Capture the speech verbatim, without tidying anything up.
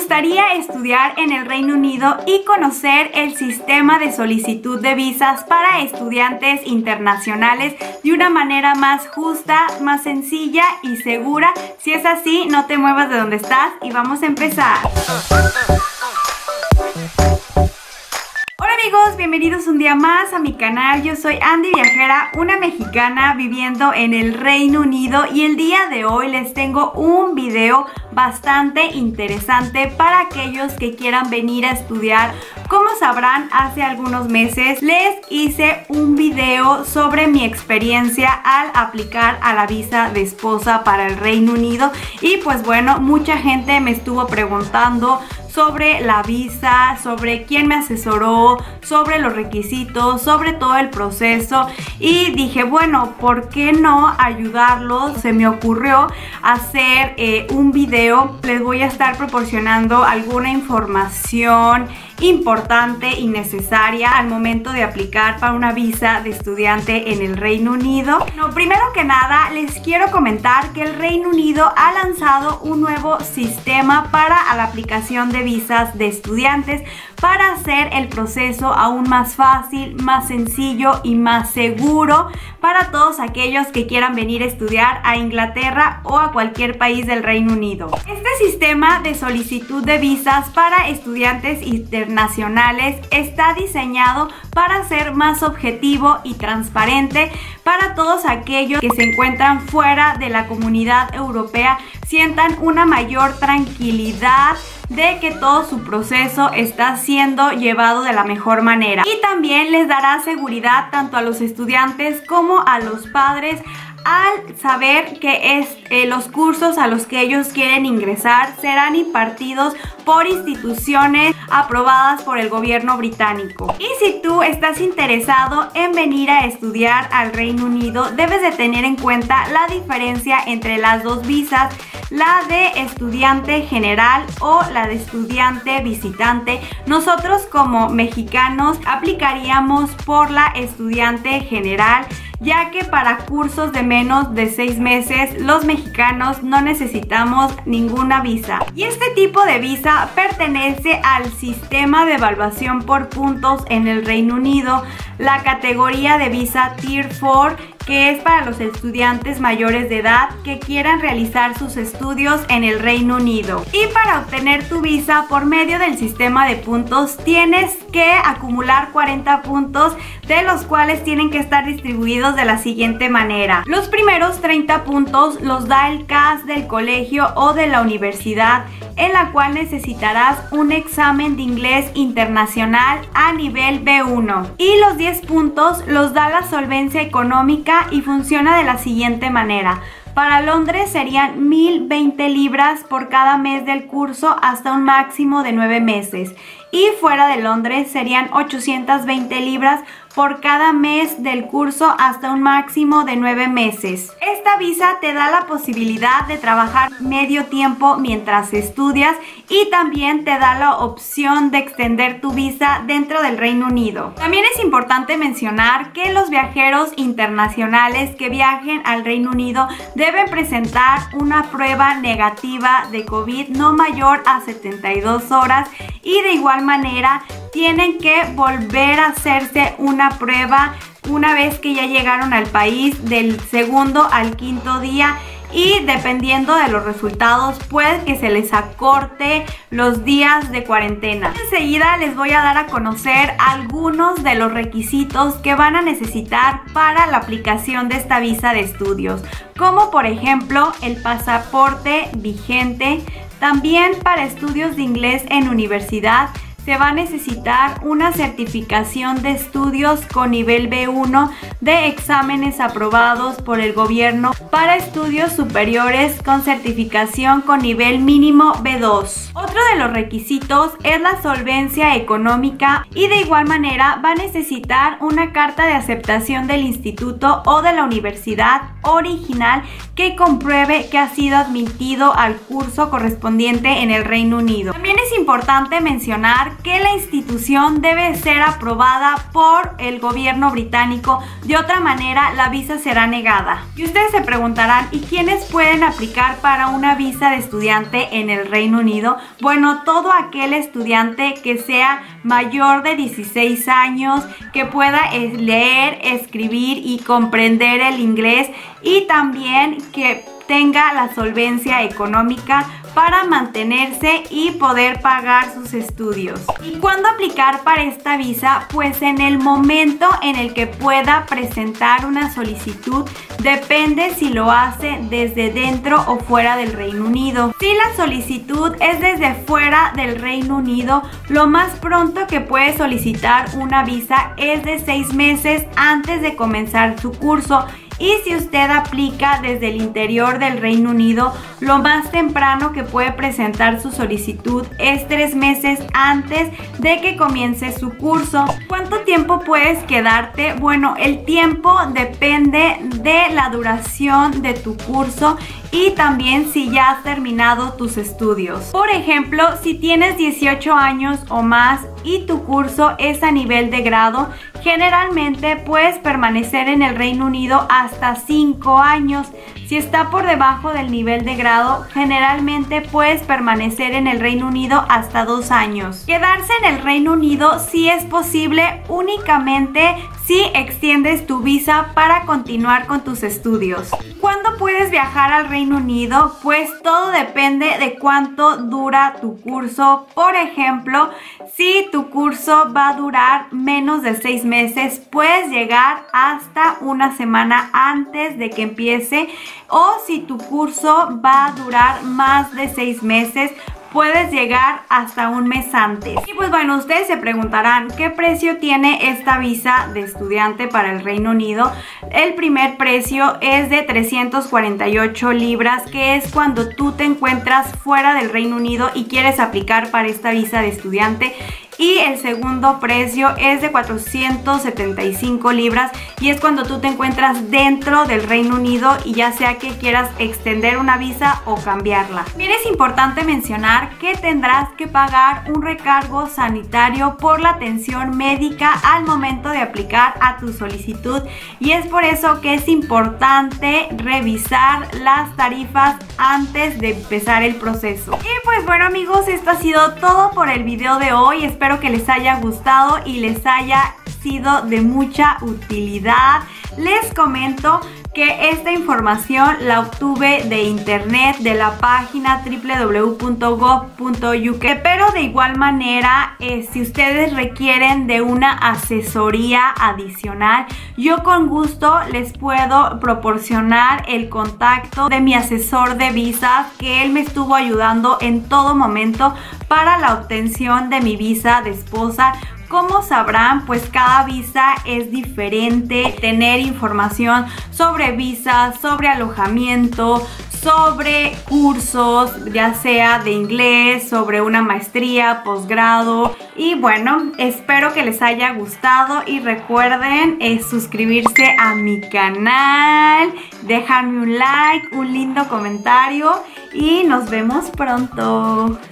gustaría estudiar en el Reino Unido y conocer el sistema de solicitud de visas para estudiantes internacionales de una manera más justa, más sencilla y segura? Si es así, no te muevas de donde estás y vamos a empezar. Hola amigos, bienvenidos un día más a mi canal. Yo soy Andy Viajera, una mexicana viviendo en el Reino Unido, y el día de hoy les tengo un video bastante interesante para aquellos que quieran venir a estudiar. Como sabrán, hace algunos meses les hice un video sobre mi experiencia al aplicar a la visa de esposa para el Reino Unido, y pues bueno, mucha gente me estuvo preguntando sobre la visa, sobre quién me asesoró, sobre los requisitos, sobre todo el proceso, y dije, bueno, ¿por qué no ayudarlos? Se me ocurrió hacer eh, un video. Les voy a estar proporcionando alguna información importante y necesaria al momento de aplicar para una visa de estudiante en el Reino Unido. No, primero que nada les quiero comentar que el Reino Unido ha lanzado un nuevo sistema para la aplicación de visas de estudiantes para hacer el proceso aún más fácil, más sencillo y más seguro para todos aquellos que quieran venir a estudiar a Inglaterra o a cualquier país del Reino Unido. Este sistema de solicitud de visas para estudiantes internacionales está diseñado para ser más objetivo y transparente para todos aquellos que se encuentran fuera de la comunidad europea, sientan una mayor tranquilidad de que todo su proceso está siendo llevado de la mejor manera, y también les dará seguridad tanto a los estudiantes como a los padres al saber que es, eh, los cursos a los que ellos quieren ingresar serán impartidos por instituciones aprobadas por el gobierno británico. Y si tú estás interesado en venir a estudiar al Reino Unido, debes de tener en cuenta la diferencia entre las dos visas, la de estudiante general o la de estudiante visitante. Nosotros como mexicanos aplicaríamos por la estudiante general, ya que para cursos de menos de seis meses los mexicanos no necesitamos ninguna visa. Y este tipo de visa pertenece al sistema de evaluación por puntos en el Reino Unido, la categoría de visa Tier cuatro, que es para los estudiantes mayores de edad que quieran realizar sus estudios en el Reino Unido. Y para obtener tu visa por medio del sistema de puntos tienes que acumular cuarenta puntos, de los cuales tienen que estar distribuidos de la siguiente manera. Los primeros treinta puntos los da el C A S del colegio o de la universidad, en la cual necesitarás un examen de inglés internacional a nivel B uno. Y los diez puntos los da la solvencia económica, y funciona de la siguiente manera. Para Londres serían mil veinte libras por cada mes del curso hasta un máximo de nueve meses. Y fuera de Londres serían ochocientas veinte libras por cada mes del curso hasta un máximo de nueve meses. Esta visa te da la posibilidad de trabajar medio tiempo mientras estudias, y también te da la opción de extender tu visa dentro del Reino Unido. También es importante mencionar que los viajeros internacionales que viajen al Reino Unido deben presentar una prueba negativa de COVID no mayor a setenta y dos horas, y de igual manera tienen que volver a hacerse una prueba una vez que ya llegaron al país, del segundo al quinto día, y dependiendo de los resultados puede que se les acorte los días de cuarentena. Enseguida les voy a dar a conocer algunos de los requisitos que van a necesitar para la aplicación de esta visa de estudios, como por ejemplo el pasaporte vigente. También para estudios de inglés en universidad se va a necesitar una certificación de estudios con nivel B uno de exámenes aprobados por el gobierno para estudios superiores con certificación con nivel mínimo B dos. Otro de los requisitos es la solvencia económica, y de igual manera va a necesitar una carta de aceptación del instituto o de la universidad original que compruebe que ha sido admitido al curso correspondiente en el Reino Unido. También es importante mencionar que la institución debe ser aprobada por el gobierno británico, de otra manera la visa será negada. Y ustedes se preguntarán, ¿y quiénes pueden aplicar para una visa de estudiante en el Reino Unido? Bueno, todo aquel estudiante que sea mayor de dieciséis años, que pueda leer, escribir y comprender el inglés, y también que tenga la solvencia económica para mantenerse y poder pagar sus estudios. ¿Y cuándo aplicar para esta visa? Pues en el momento en el que pueda presentar una solicitud, depende si lo hace desde dentro o fuera del Reino Unido. Si la solicitud es desde fuera del Reino Unido, lo más pronto que puede solicitar una visa es de seis meses antes de comenzar su curso. Y si usted aplica desde el interior del Reino Unido, lo más temprano que puede presentar su solicitud es tres meses antes de que comience su curso. ¿Cuánto tiempo puedes quedarte? Bueno, el tiempo depende de la duración de tu curso y también si ya has terminado tus estudios. Por ejemplo, si tienes dieciocho años o más y tu curso es a nivel de grado, generalmente puedes permanecer en el Reino Unido hasta cinco años. Si está por debajo del nivel de grado, generalmente puedes permanecer en el Reino Unido hasta dos años. Quedarse en el Reino Unido sí es posible únicamente si extiendes tu visa para continuar con tus estudios. ¿Cuándo puedes viajar al Reino Unido? Pues todo depende de cuánto dura tu curso. Por ejemplo, si tu curso va a durar menos de seis meses, puedes llegar hasta una semana antes de que empiece. O si tu curso va a durar más de seis meses, puedes llegar hasta un mes antes. Y pues bueno, ustedes se preguntarán ¿qué precio tiene esta visa de estudiante para el Reino Unido? El primer precio es de trescientas cuarenta y ocho libras, que es cuando tú te encuentras fuera del Reino Unido y quieres aplicar para esta visa de estudiante. Y el segundo precio es de cuatrocientas setenta y cinco libras y es cuando tú te encuentras dentro del Reino Unido y ya sea que quieras extender una visa o cambiarla. Bien, es importante mencionar que tendrás que pagar un recargo sanitario por la atención médica al momento de aplicar a tu solicitud, y es por eso que es importante revisar las tarifas antes de empezar el proceso. Y pues bueno amigos, esto ha sido todo por el video de hoy. Espero que les haya gustado y les haya sido de mucha utilidad. Les comento que esta información la obtuve de internet, de la página doble u doble u doble u punto gov punto u k, pero de igual manera eh, si ustedes requieren de una asesoría adicional, yo con gusto les puedo proporcionar el contacto de mi asesor de visas, que él me estuvo ayudando en todo momento para la obtención de mi visa de esposa. Como sabrán, pues cada visa es diferente. Tener información sobre visas, sobre alojamiento, sobre cursos, ya sea de inglés, sobre una maestría, posgrado. Y bueno, espero que les haya gustado y recuerden eh, suscribirse a mi canal, dejarme un like, un lindo comentario y nos vemos pronto.